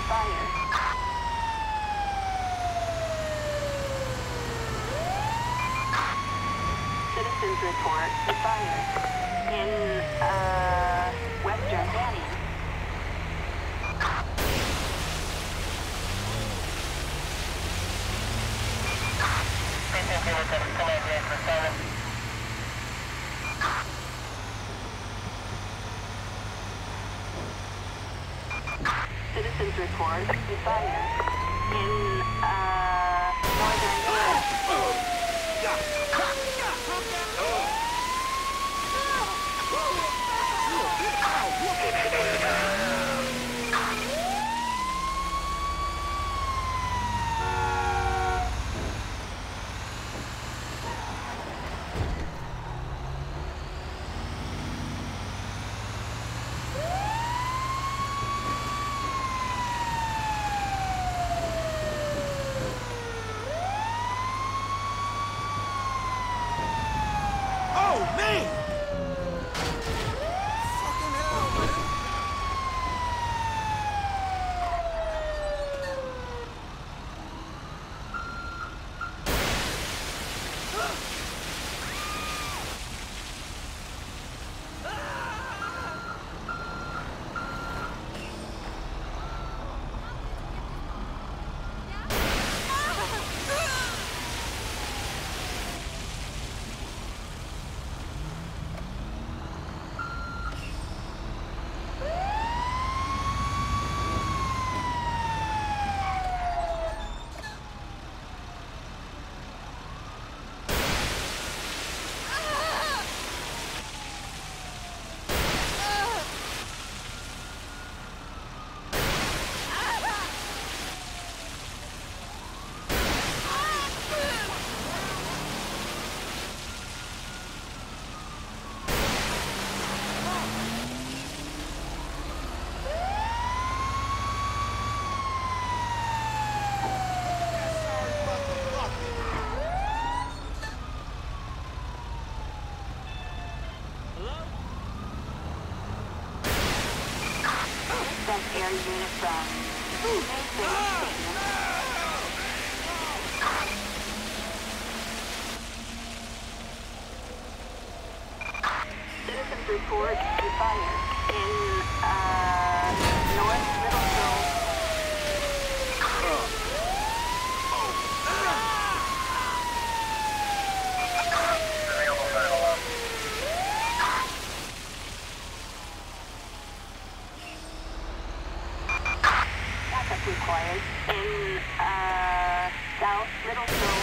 fire. Citizens report a fire in, Western Banning. Citizens report a fire in, Northern Banning. Oh, man! Fucking hell, man! Dispatch air unit from Mason Stadium. Citizens report a fire in, North Middlesbrough. Backup required in, South Middlesbrough.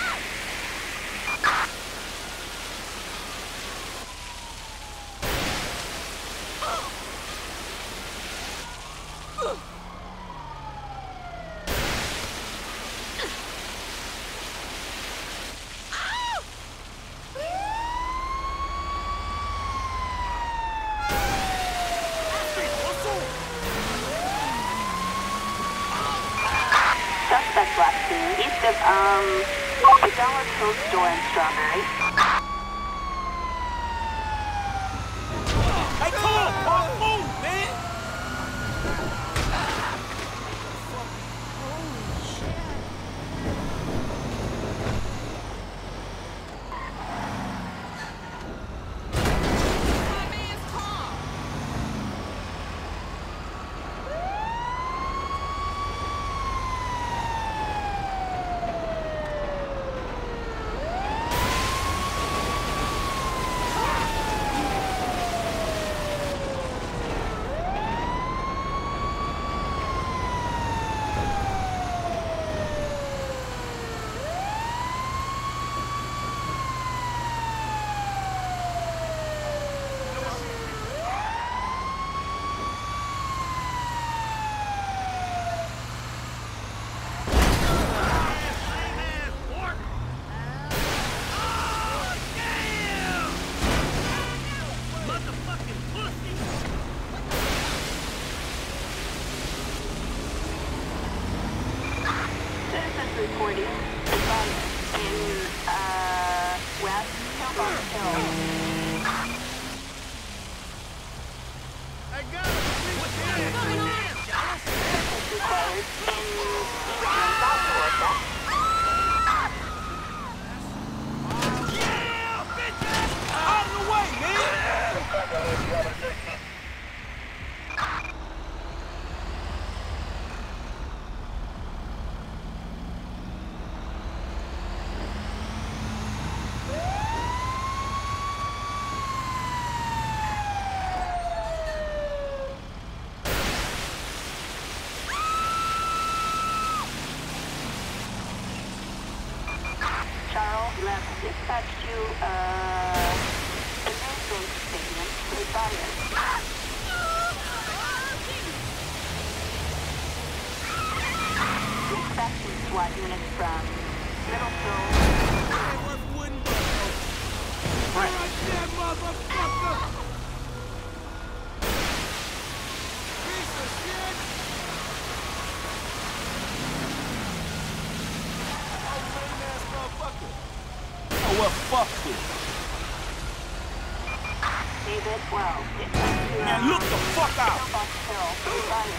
Suspect last seen east of, the Dollar Coast store in Strawberry. Hey, come on! Move, man! reporting fire in West Hillbox Hill. I got it! What's going on? dispatch to, the Maybank Stadium for fire. Dispatching SWAT units from Middlefield. Right there, motherfucker! Piece of shit! Oh, lame-ass motherfucker! Oh, well, fuck this. David, well, Man, look the fuck out! Pillbox Hill for fire.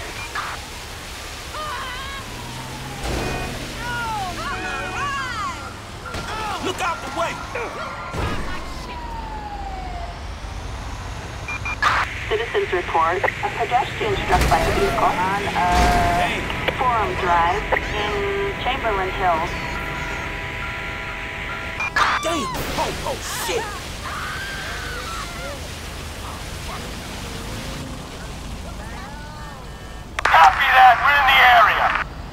Look out the way! Citizens report a pedestrian struck by a vehicle on Forum Drive in Chamberlain Hills. Damn! Oh, shit! Copy that, we're in the area.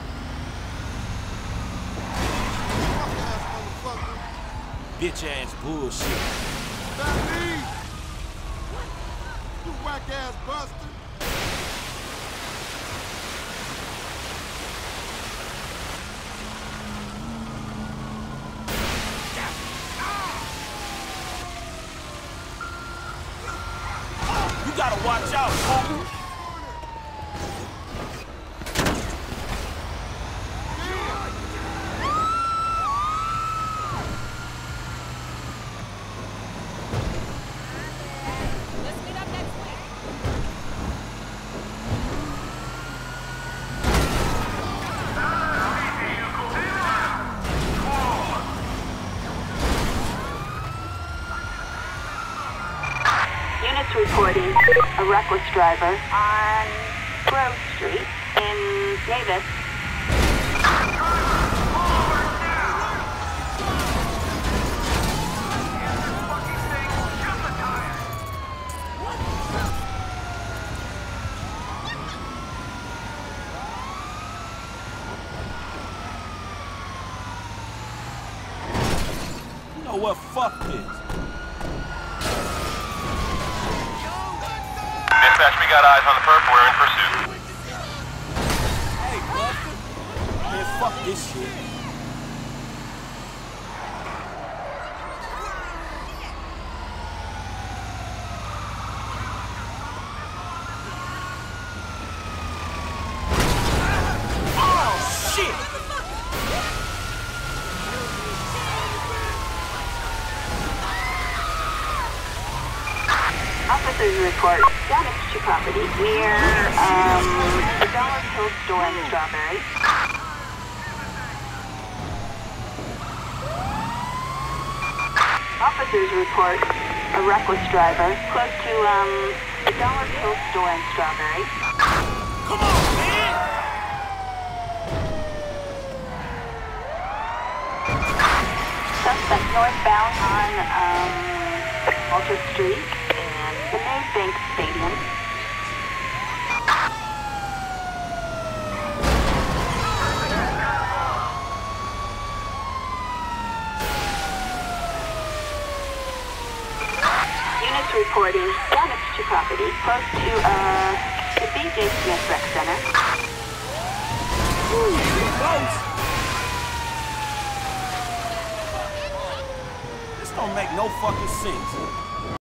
Bitch-ass bullshit. That me! You whack-ass buster! You gotta watch out, fool! Let's meet up next week. Units reporting a reckless driver on Grove Street in Davis. You know what? Fuck this. Dispatch, we got eyes on the perp. We're in pursuit. Hey, Buster. Man, fuck this shit. Oh, shit! Officers report damage to property near the Dollar Hill store in Strawberry. Officers report a reckless driver close to the Dollar Hill store in Strawberry. Come on, man! Suspect northbound on Walter Street and the Maybank Stadium. Units reporting damage to property close to the BJ Smith Rec Center. Ooh, close! This don't make no fucking sense.